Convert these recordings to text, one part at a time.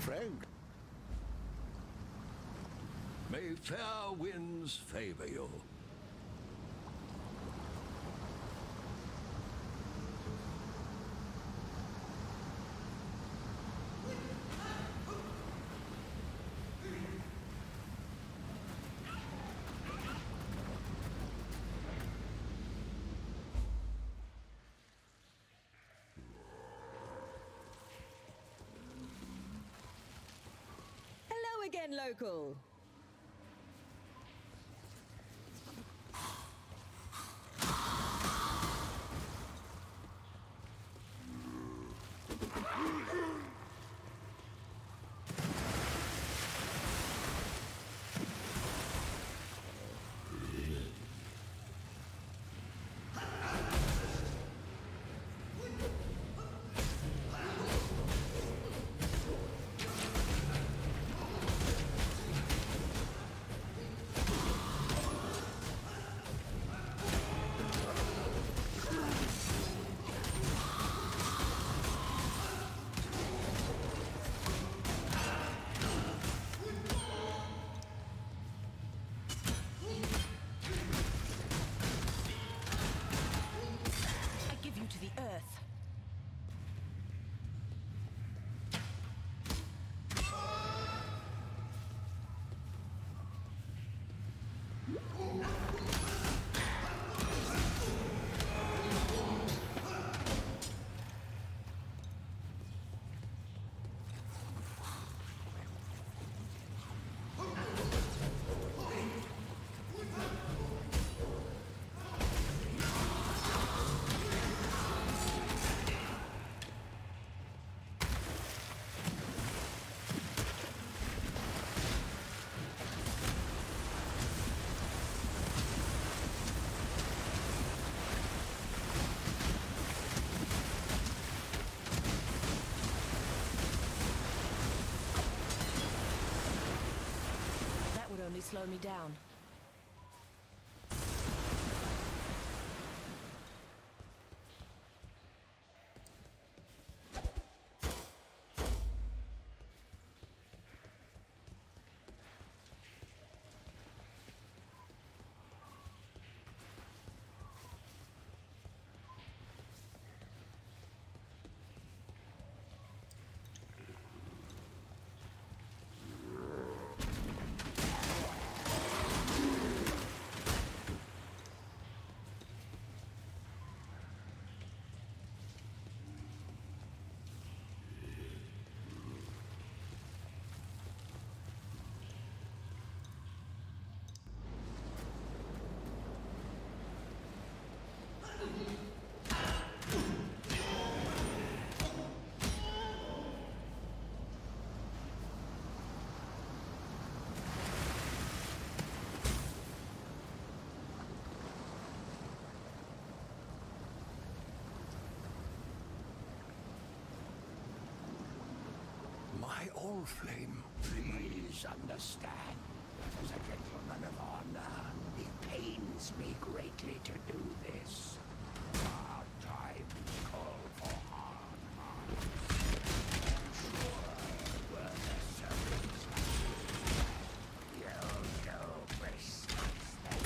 friend. May fair winds favor you. Hello again, local. Only slow me down. My old flame, please understand. As a gentleman of honor, it pains me greatly to do this. Hard times call for hard hearts. Sure, were the circumstances, you'll know precisely.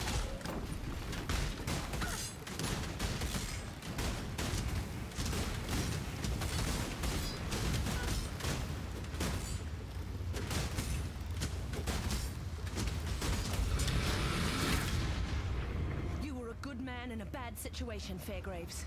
Good man in a bad situation, Fairgraves.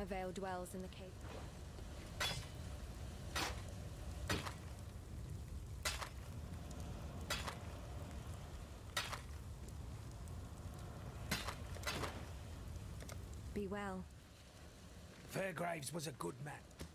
My veil dwells in the cave. Be well. Fairgraves was a good man.